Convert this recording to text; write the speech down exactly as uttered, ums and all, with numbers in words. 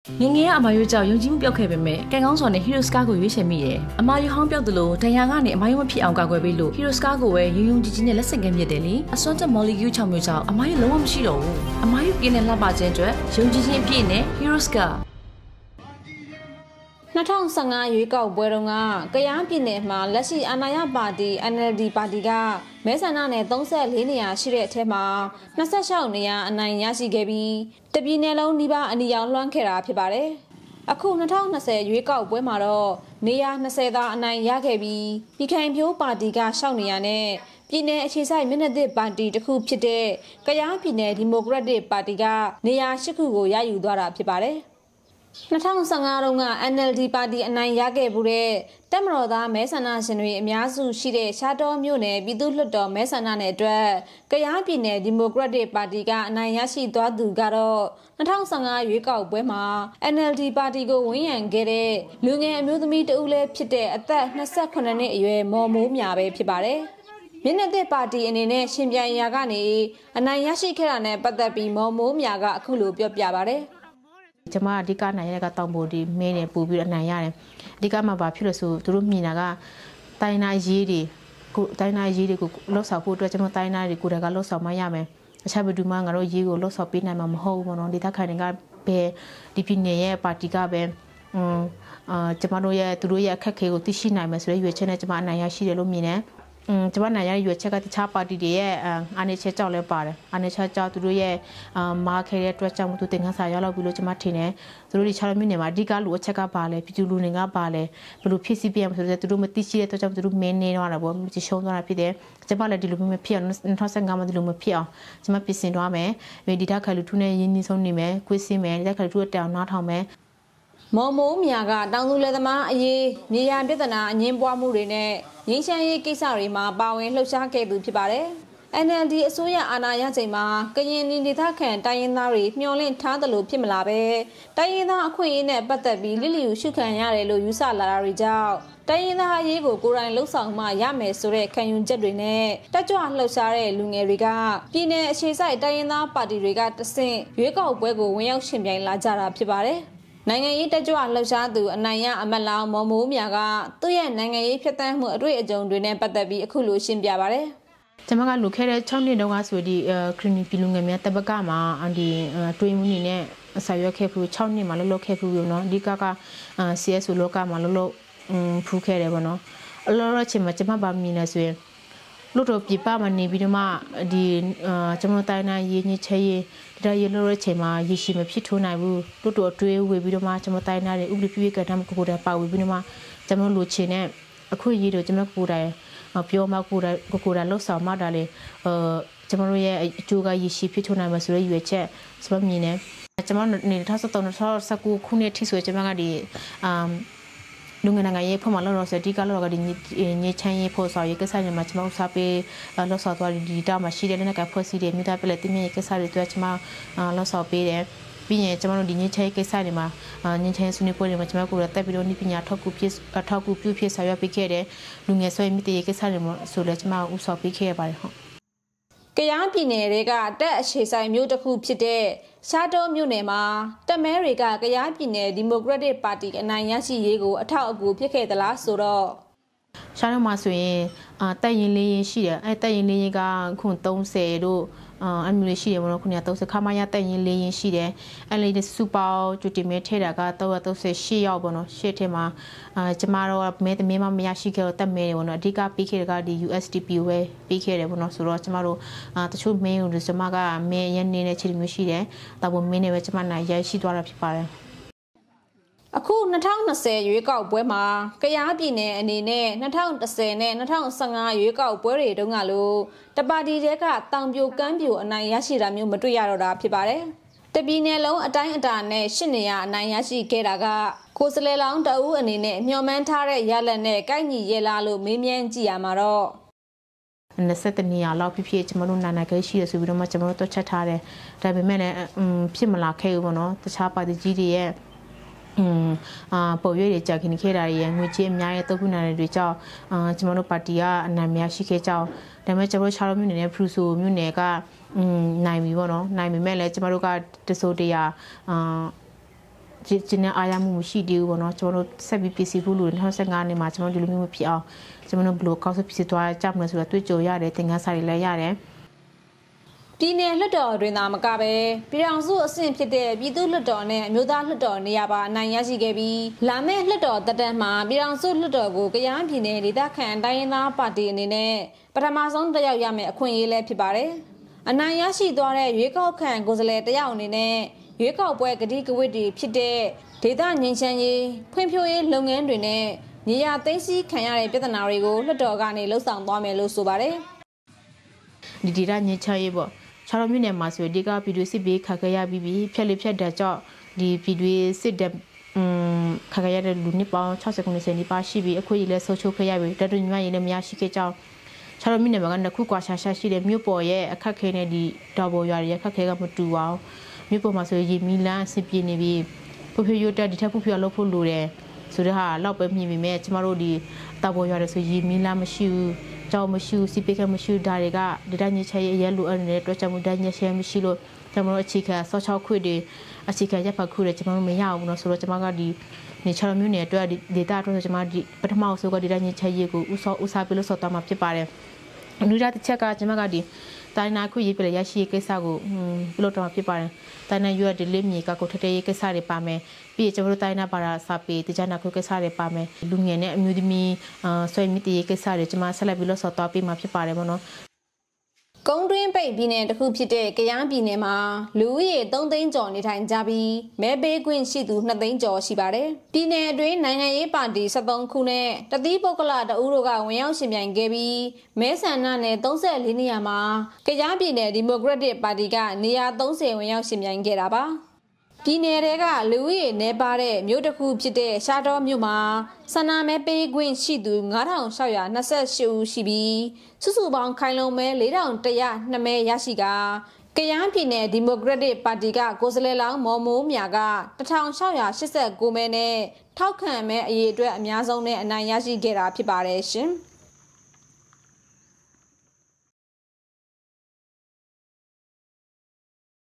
ငငယ်ကအမယိုကြောင့်ယုံကြည်မှုပြောက်ခဲ့ပေမဲ့ကံကောင်းစွာနဲ့ Hero Scar ကိုရွေးချယ်မိတယ်။အမယိုဟောင်းပြောက်တယ်လို့ဒဏ်ရာကနေအမယိုမဖြစ်အောင်ကာကွယ်ပေးလို့ Hero Scar ကိုပဲယုံယုံကြည်ကြည်နဲ့လက်ဆင့်ကမ်းမြစ်တယ်လေ။အစွမ်းတက် molecule ၆မျိုးကြောင့်အမယိုလုံးဝမရှိတော့ဘူး။အမယိုပြင်းတဲ့လှပခြင်းအတွက်ယုံကြည်ခြင်းအပြည့်နဲ့ Hero Scar ၂၀၁၅ရွေးကောက်ပွဲတုန်းကကယားပြည်နယ်မှာလက်ရှိအာဏာရပါတီ N L D ပါတီကမဲဆန္ဒနယ်၃၄နေရာရှိတဲ့အထက်မှာ၂၆နေရာအနိုင်ရရှိခဲ့ပြီးတပြည်နယ်လုံးနှိပါအနီရောင်လွှမ်းခဲ့တာဖြစ်ပါတယ်။အခု၂၀၂၀ရွေးကောက်ပွဲမှာတော့နေရာ၂၀သာအနိုင်ရခဲ့ပြီးပြည်ခိုင်ဖြိုးပါတီက၆နေရာနဲ့ပြည်နယ်အခြေစိုက်မျက်နှာသစ်ပါတီတစ်ခုဖြစ်တဲ့ကယားပြည်နယ်ဒီမိုကရက်တစ်ပါတီကနေရာ၈ခုကိုရယူသွားတာဖြစ်ပါတယ်။၂၀၁၅တုန်းက N L D ပါတီအနိုင်ရခဲ့မှုတဲ့တက်မတော်သားမဲဆန္ဒရှင်တွေအများစုရှိတဲ့ရှားတောမြို့နယ်ပြည်သူ့လွှတ်တော်မဲဆန္ဒနယ်အတွက်ကယားပြည်နယ်ဒီမိုကရက်တစ်ပါတီကအနိုင်ရရှိသွားသူကတော့၂၀၁၅ရွေးကောက်ပွဲမှာ N L D ပါတီကိုဝန်းရံခဲ့တဲ့လူငယ်အမျိုးသမီးတဦးလည်းဖြစ်တဲ့အသက်၂၈နှစ်အရွယ်မော်မိုးမြပဲဖြစ်ပါတယ်။မျက်နှာသစ်ပါတီအနေနဲ့ရှင်ပြိုင်ရာကနေအနိုင်ရရှိခဲ့တာနဲ့ပတ်သက်ပြီးမော်မိုးမြကအခုလိုပြောပြပါတယ်။ကျမအဓိကနိုင်ရတဲ့ကတောင်ပေါ်ဒီမင်းနဲ့ပို့ပြီးအနိုင်ရတယ်အဓိကမှာဘာဖြစ်လို့ဆိုသူတို့မြင်တာကတိုင်းနာရေးတွေကိုတိုင်းနာရေးတွေကိုလှုပ်ဆောင်ဖို့အတွက်ကျွန်တော်တိုင်းနာတွေကိုတည်းကလှုပ်ဆောင်မရမယ်အချက်ဘယ်သူမှငါတို့ရေးကိုလှုပ်ဆောင်ပေးနိုင်မှာမဟုတ်ဘူးပေါ့နော်ဒေသခံတွေကဘယ်ဒီပြည်နယ်ရဲ့ပါတီကပဲอืมအာကျမတို့ရဲ့သူတို့ရဲ့အခက်အခဲကိုသိရှိနိုင်မယ်ဆိုတဲ့ရွေးချက်နဲ့ကျမအနိုင်ရရှိတယ်လို့မြင်တယ်อืมကျမနိုင်ရရွေးချက်ကတခြားပါတီတွေရဲ့အာဏာချက်ကြောက်လဲပါတယ်အာဏာချက်ကြောက်သူတို့ရဲ့အာမားခဲတဲ့အတွက်ကြောင့်သူတင်ခန်းစာရောက်လောက်ပြီလို့ကျမထင်တယ်သူတို့ဒီခြားမြို့နယ်မှာအဓိကလူအချက်ကပါလဲပြည်သူလူငင်ကပါလဲဘယ်လိုဖြစ်စီပြရမလဲဆိုတော့သူတို့မသိရှိတဲ့အတွက်ကြောင့်သူတို့မင်းနေတော့တာပေါ့ဒီရှုံးသွားတာဖြစ်တယ်ကျမလည်းဒီလိုမျိုးဖြစ်အောင်၂၀၁၅မှာဒီလိုမျိုးဖြစ်အောင်ကျမပြင်ဆင်သွားမယ်ဒီတက်ခါလူထုနဲ့ရင်းနှီးဆုံးနေမယ်ကိုယ်စင်းမယ်ဒီတက်ခါလူထုတောင်နားထောင်မယ်မော်မိုးမြကတောင်သူလယ်သမားအရေးမြေယာပြဿနာအငင်းပွားမှုတွေနဲ့ငင်းချမ်းရေးကိစ္စတွေမှာပါဝင်လှုပ်ရှားခဲ့သူဖြစ်ပါတယ်။ N L D အစိုးရအာဏာရချိန်မှာကရင်ပြည်ဒေသခံတိုင်းရင်းသားတွေမျှော်လင့်ထားသလိုဖြစ်မလာပဲတိုင်းရင်းသားအခွင့်အရေးနဲ့ပတ်သက်ပြီးလိလျူရှုခံရတယ်လို့ယူဆလာတာတွေကြောင့်တိုင်းရင်းသားအရေးကိုကိုယ်တိုင်လှုပ်ဆောင်မှရမယ်ဆိုတဲ့ခံယူချက်တွေနဲ့တက်ကြွလှုပ်ရှားတဲ့လူငယ်တွေကပြည်내အခြေစိုက်တိုင်းရင်းသားပါတီတွေကတဆင့်ရွေးကောက်ပွဲကိုဝင်ရောက်ရှင်ပြိုင်လာကြတာဖြစ်ပါတယ်။နိုင်ငံရေးတက်ကြွလှုပ်ရှားသူအနိုင်ရအမတ်လောင်မော်မိုးမြကသူ့ရဲ့နိုင်ငံရေးဖြတ်သန်းမှုအတွေ့အကြုံတွေနဲ့ပတ်သက်ပြီးအခုလိုရှင်းပြပါဗျ။ကျမကလူခဲ့တဲ့၆နှစ်တုန်းကဆိုဒီခရီနီပီလူငယ်များတပတ်ကမှာဒီတွေးမှုနေနဲ့ဆာရွက်ခဲ့ဘူး၆နှစ်မှာလှုပ်လှုပ်ခဲ့ဘူးနော်အဓိကက C S လောကမှာလှုပ်လှုပ်ဖူးခဲ့တယ်ပေါ့နော်အလောလောချင်းမှာကျမဗာမြင်နေဆိုရင်လို့တော့ပြပမှာနေပြီးတော့မှဒီကျွန်တော်တိုင်းနိုင်ရေးညချေးရေးဒါရလို့ရချိန်မှာရရှိမဖြစ်ထိုးနိုင်ဘူးလို့တော့တွေးဝေပြီးတော့မှကျွန်တော်တိုင်းနိုင်တွေဥပဒေပြည့်ကတမ်းကိုကိုယ်တိုင်ပါဝေပြီးတော့မှကျွန်တော်လူချင်းနဲ့အခုရေးတော့ကျွန်တော်ကိုယ်တိုင်ပြောမှကိုယ်တိုင်ကိုယ်တိုင်လှုပ်ဆောင်မှဒါလေအဲကျွန်တော်ရဲ့အကျိုးကရရှိဖြစ်ထိုးနိုင်မှာဆိုရရွေးချက်ကျွန်တော်မြင်နေကျွန်တော်နေတစ်ဆယ်၁၉ခုနှစ်ထိဆိုကျွန်တော်ကဒီအမ်လူငယ်နိုင်ငံရေးဖော်မှလောလောဆယ်ဒီကလောကဒီညချမ်းရေးဖော်ဆောင်ရေးကိစ္စတွေမှာကျွန်တော်စားပေးလောဆော်သွားဒီတာမှာရှိတဲ့လက်နက်ကဖွဲ့စည်းတဲ့မိသားပလက်တင်းရဲ့ကိစ္စတွေတွေ့ကျွန်မလောဆော်ပေးတယ်ပြီးရင်ကျွန်တော်တို့ဒီညချမ်းကိစ္စတွေမှာညချမ်းဆွေးနွေးပွဲတွေမှာကျွန်တော်ကိုယ်တက်ပြီးတော့နိပညာထောက်ကူဖြစ်ထောက်ကူပြုဖြစ်ဆောင်ရွက်ပေးခဲ့တဲ့လူငယ်ဆွေမိတရေကိစ္စတွေမှာဆိုလဲကျွန်မဥဆောင်ပေးခဲ့ရပါတယ်ဟုတ်ကယားပြည်နယ်တွေကတက်အခြေဆိုင်မျိုးတစ်ခုဖြစ်တဲ့ရှားတောမြို့နယ်မှာတက်မဲတွေကကယားပြည်နယ်ဒီမိုကရက်တစ်ပါတီအနိုင်ရရှိရေးကိုအထောက်အကူဖြစ်ခဲ့သလားဆိုတော့ရှားတောမှာဆိုရင်အာတက်ရင်လေးရင်ရှိတယ်အဲတက်ရင်လေးရင်ကခု၃၀တို့အာအမျိုးရှိတယ်ဘောနော်ခုနက၃၀ခါမရတက်ရင်လေးရင်ရှိတယ်အဲလေးစူပါကျူတီမဲထဲတာက၃၃၈ရောက်ဘောနော်ရှစ်ထဲမှာအာကျမတို့မဲသမင်းမမရရှိခဲ့တော့တက်မဲတယ်ဘောနော်အဓိကပြီးခဲ့တဲ့ကဒီ U S D P ဝဲပြီးခဲ့တယ်ဘောနော်ဆိုတော့ကျမတို့အာတချို့မဲကိုကျမကမဲရနေတဲ့ခြေမျိုးရှိတယ်ဒါပေမဲ့မင်းနဲ့ပဲကျမနိုင်ရရှိသွားတာဖြစ်ပါတယ်အခု၂၀၂၀ရွေးကောက်ပွဲမှာကယားပြည်နယ်အနေနဲ့၂၀၁၀နဲ့၂၀၁၅ရွေးကောက်ပွဲတွေတုန်းကလို့တပါတီတဲကတောင်ပြိုကမ်းပြိုအနိုင်ရရှိတာမျိုးမတွေ့ရတော့တာဖြစ်ပါတယ်။တပြည်နယ်လုံးအတိုင်းအတာနဲ့ရှစ်နေရအနိုင်ရရှိခဲ့တာကကိုယ်စလဲလောင်းတအူးအနေနဲ့မျှော်မှန်းထားတဲ့ရလဒ်နဲ့ကိုက်ညီရဲလားလို့မေးမြန်းကြည့်ရမှာတော့၂၁နေရာလောက်ဖြစ်ဖြစ်ကျွန်တော်တို့နာနာခဲရှိရဆိုပြီးတော့မှကျွန်တော်တို့တွက်ချက်ထားတယ်။ဒါပေမဲ့လည်းဖြစ်မလာခဲ့ဘူးပေါ့နော်။တခြားပါတီကြီးတွေရဲ့อืมอ่าပေါ်ရွေးတွေကြာခင်ခဲ့တာရဲ့ငွေကြေးအများရဲ့တုပ်ခုနာတွေကြောင့်အာကျွန်တော်တို့ပါတီကအနိုင်များရှိခဲ့ကြောင်းဒါပေမဲ့ကျွန်တော်တို့ခြားလို့မြို့နယ်နဲ့ဖရူဆိုမြို့နယ်ကอืมနိုင်ပြီပေါ့နော်နိုင်ပြီမဲ့လည်းကျွန်တော်တို့ကတစိုးတရာအာကျင်းအားရမှုမရှိသေးဘူးပေါ့နော်ကျွန်တော်တို့ဆက်ပြီးပြည်စီဖို့လူတွေ၂၀၁၅နှစ်မှာကျွန်တော်ဒီလိုမျိုးမဖြစ်အောင်ကျွန်တော်တို့ဘယ်လိုကောက်ဆက်ပြည်စီသွားကြမလဲဆိုတော့တွေ့ကြုံရတယ်သင်ခန်းစာတွေလည်းရတယ်ပြည်နယ်လွှတ်တော်တွင်သာမကပဲပြည်ထောင်စုအဆင့်ဖြစ်တဲ့ပြည်သူ့လွှတ်တော်နဲ့အမျိုးသားလွှတ်တော်နေရာပါအနိုင်ရရှိခဲ့ပြီးလာမယ့်လွှတ်တော်တက်တက်မှာပြည်ထောင်စုလွှတ်တော်ကိုကယားပြည်နယ်ဒေသခံတိုင်းရင်းသားပါတီအနေနဲ့ပထမဆုံးတက်ရောက်ရမယ့်အခွင့်အရေးလည်းဖြစ်ပါတယ်။အနိုင်ရရှိသွားတဲ့ရွေးကောက်ခံကိုယ်စားလှယ်တယောက်အနေနဲ့ရွေးကောက်ပွဲကတိကဝတ်တွေဖြစ်တဲ့ဒေသငြိမ်းချမ်းရေးဖွံ့ဖြိုးရေးလုပ်ငန်းတွေနဲ့နေရာသိမ်းဆည်းခံရတဲ့ပြဿနာတွေကိုလွှတ်တော်ကနေလှုပ်ဆောင်သွားမယ်လို့ဆိုပါတယ်။ဒီဒေသငြိမ်းချမ်းရေးပေါ့ခြားတော်မြို့နယ်မှာဆိုဒီကပြည်သူစစ်ဘေးခါခရရပြီးပြီးဖြက်လေးဖြက်တဲ့ကြောင့်ဒီပြည်သူစစ်တဲ့อืมခါခရရတဲ့လူနှစ်ပေါင်း၆၀ခုနှစ်နီးပါးရှိပြီးအခုကြီးလဲဆုံးချုပ်ခရရပြီးတတူညီမရင်းနဲ့မရရှိခဲ့ကြောင်းခြားတော်မြို့နယ်မှာကနှစ်ခုကွာရှာရှာရှိတဲ့မြို့ပေါ်ရဲ့အခက်ခဲနဲ့ဒီတော်ပေါ်ရွာရဲ့အခက်ခဲကမတူအောင်မြို့ပေါ်မှာဆိုရေမီလန်းစစ်ပြေးနေပြီးဖူဖူရွတ်တဲ့ဒီထက်ဖူဖူလောက်ဖို့လိုတယ်ဆိုတော့ဟာလောက်ပဲမြင်မိမဲ့ကျမတို့ဒီတော်ပေါ်ရွာတဲ့ဆိုရေမီလန်းမရှိဘူးကြောင်မရှိစီပိကမရှိဒါတွေကဒေတာညချရဲ့ရဲလူအနေနဲ့တွေ့ချမှုတညချဲမရှိလို့ကျွန်တော်တို့အခြေခံဆော့ချောက်ခွေတွေအခြေခံရပ်ဖတ်ခွေတွေကျွန်တော်တို့မရဘူးเนาะဆိုတော့ကျွန်မကဒီနေချော်မျိုးနယ်အတွက်ဒေတာအတွက်ကျွန်မဒီပထမအဆိုကဒေတာညချရဲ့ကိုဥဆောဥစားပြလို့ဆော့တော့မှာဖြစ်ပါတယ်အနုရတစ်ချက်ကကျွန်မကဒီတိုင်းနာခွေရေးပြရရှိကိစ္စကိုပြလို့တော့ဖြစ်ပါတယ်တိုင်းနာရွက်ဒီလေးမြေကကိုထတဲ့ကိစ္စတွေပါမယ်ပြီးကျွန်တော်တို့တိုင်းနာပါရာစာပေတကြနာခွေကိစ္စတွေပါမယ်လူငယ်နဲ့အမျိုးသမီးဆွေမီတီကိစ္စတွေကျွန်မဆက်လက်ပြီးလို့ဆော့တော့ပြီးမှာဖြစ်ပါတယ်ပေါ့နော်ကုန်းတွင်းပိတ်ပြည်နယ်တစ်ခုဖြစ်တဲ့ကယားပြည်နယ်မှာလူဦးရေ၃သိန်းကျော်နေထိုင်ကြပြီးမဲပေးခွင့်ရှိသူ၂သိန်းကျော်ရှိပါတယ်။ပြည်နယ်အတွင်းနိုင်ငံရေးပါတီ၁၃ခုနဲ့တသီးပုဂ္ဂလတအူးတို့ကဝင်ရောက်ရှင်ပြိုင်ခဲ့ပြီးမဲဆန္ဒနယ်၃၄နေရာမှာကယားပြည်နယ်ဒီမိုကရက်တစ်ပါတီကနေရာ၃၀ဝင်ရောက်ရှင်ပြိုင်ခဲ့တာပါ။ပြည်နယ်တွေကလူဦးရေနည်းပါးတဲ့မြို့တစ်ခုဖြစ်တဲ့ရှားတော်မြို့မှာဆန္ဒမဲပေးခွင့်ရှိသူ၅ထောင်၆ရာ၂၈ဦးရှိပြီးစုစုပေါင်းခိုင်လုံမဲ၄ထောင်၁၀၂မဲရရှိကကယားပြည်နယ်ဒီမိုကရက်တစ်ပါတီကကိုယ်စားလှယ်လောင်းမော်မိုးမြာက၁ထောင်၆ရာ၈၉မဲနဲ့ထောက်ခံမဲအရေးအတွက်အများဆုံးနဲ့အနိုင်ရရှိခဲ့တာဖြစ်ပါတယ်ရှင်။